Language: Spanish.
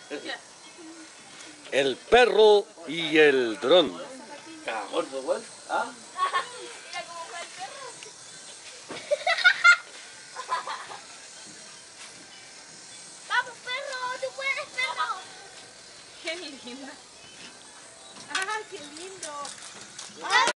El perro y el dron. Está gordo, güey. ¿Ah? Mira cómo juega el perro. Vamos, perro, tú puedes, perro. Qué linda. Ah, qué lindo.